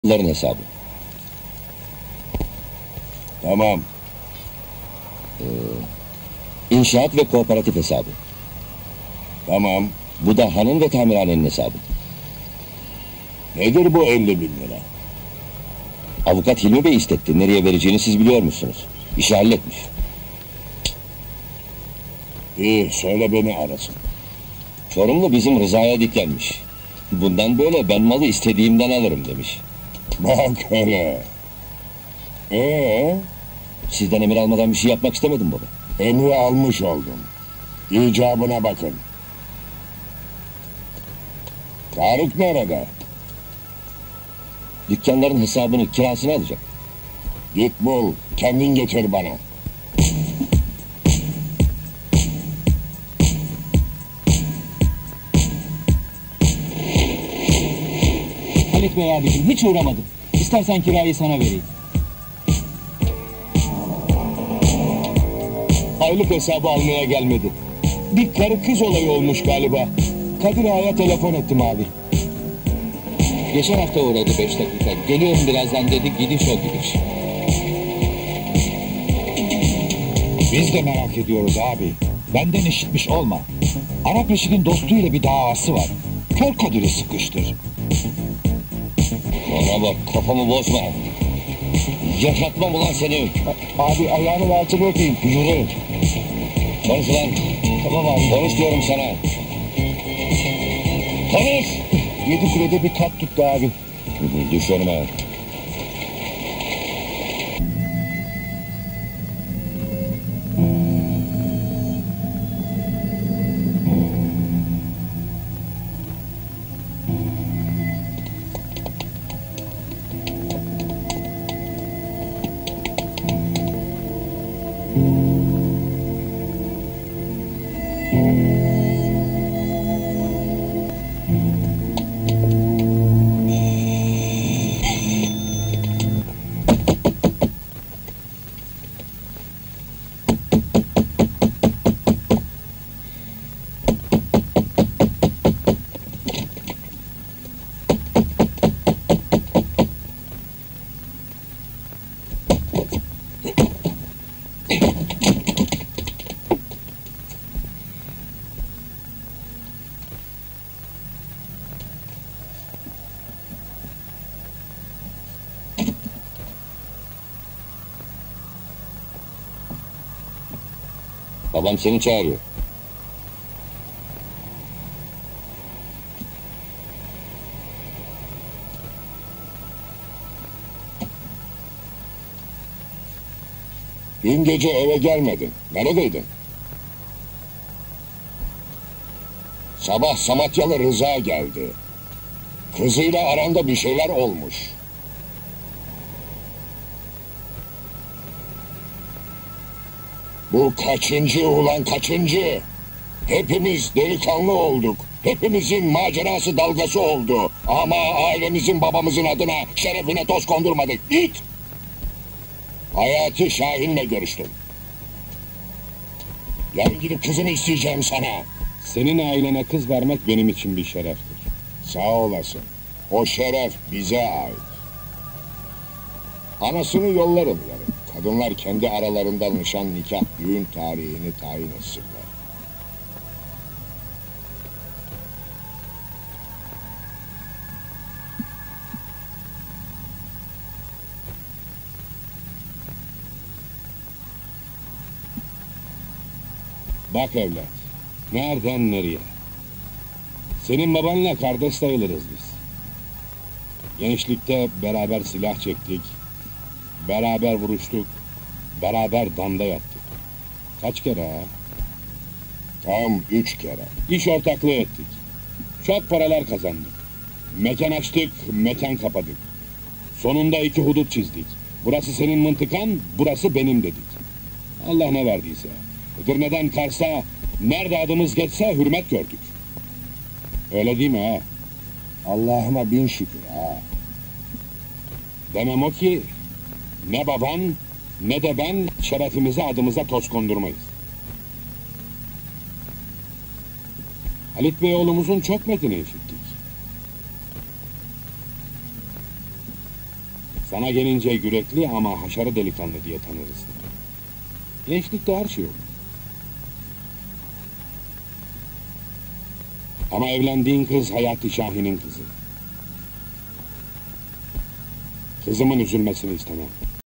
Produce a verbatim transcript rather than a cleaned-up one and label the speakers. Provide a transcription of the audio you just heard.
Speaker 1: Bunların hesabı.
Speaker 2: Tamam.
Speaker 1: İnşaat ve kooperatif hesabı.
Speaker 2: Tamam.
Speaker 1: Bu da hanın ve tamirhanenin hesabı.
Speaker 2: Nedir bu elli bin lira?
Speaker 1: Avukat Hilmi Bey istetti. Nereye vereceğini siz biliyor musunuz? İşi halletmiş.
Speaker 2: İyi, söyle beni arasın.
Speaker 1: Çorumlu bizim Rıza'ya diklenmiş. Bundan böyle ben malı istediğimden alırım demiş.
Speaker 2: Bak hele. Ee,
Speaker 1: Sizden emir almadan bir şey yapmak istemedim baba.
Speaker 2: emri almış oldum. İcabına bakın. Tarık nerede?
Speaker 1: Dükkanların hesabını, kirasını alacak.
Speaker 2: Git bul, kendin getir bana.
Speaker 3: Halit Bey abicim, hiç uğramadım. İstersen kirayı sana vereyim.
Speaker 2: Aylık hesabı almaya gelmedi. Bir karı kız olayı olmuş galiba. Kadir Ağa'ya telefon ettim abi.
Speaker 3: Geçen hafta uğradı beş dakika. Geliyorum birazdan dedi, gidiş o gidiş.
Speaker 4: Biz de merak ediyoruz abi. Benden işitmiş olma. Arap eşinin dostuyla bir davası var. Kör Kadir'i sıkıştır.
Speaker 1: Bana bak, kafamı bozma. Yaşatmam ulan seni.
Speaker 2: Abi ayağını altına öpeyim.
Speaker 1: Yürü. Konuş lan.
Speaker 2: Tamam abi.
Speaker 1: Konuş diyorum sana. Konuş.
Speaker 2: Yedi kulede bir kat tuttu abi.
Speaker 1: Düş önüme. Babam seni çağırıyor.
Speaker 2: Dün gece eve gelmedin. Neredeydin? Sabah Samatyalı Rıza geldi. Kızıyla aranda bir şeyler olmuş. Bu kaçıncı ulan kaçıncı? Hepimiz delikanlı olduk. Hepimizin macerası dalgası oldu. Ama ailemizin babamızın adına şerefine toz kondurmadık. İt! Hayati Şahin'le görüştüm. Yarın gidip kızımı isteyeceğim sana.
Speaker 5: Senin ailene kız vermek benim için bir şereftir.
Speaker 2: Sağ olasın. O şeref bize ait. Anasını yollarım yarın. Kadınlar kendi aralarında nişan, nikah, düğün tarihini tayin etsinler.
Speaker 5: Bak evlat, nereden nereye? Senin babanla kardeş sayılırız biz. Gençlikte beraber silah çektik, beraber vuruştuk, beraber damda yattık. Kaç kere ha?
Speaker 2: Tam üç kere.
Speaker 5: İş ortaklığı ettik. Çok paralar kazandık. Mekan açtık, mekan kapadık. Sonunda iki hudut çizdik. Burası senin mıntıkan, burası benim dedik. Allah ne verdiyse. Edirne'den Kars'a, nerede adımız geçse hürmet gördük. Öyle değil mi ha?
Speaker 2: Allah'ıma bin şükür ha.
Speaker 5: Demem o ki, ne baban, ne de ben şerefimize adımıza toz kondurmayız. Halit Bey oğlumuzun çok metini işittik. Sana gelince yürekli ama haşarı delikanlı diye tanırız. Gençlikte her şey olur. Ama evlendiğin kız Hayati Şahin'in kızı. Kızımın üzülmesini istemem.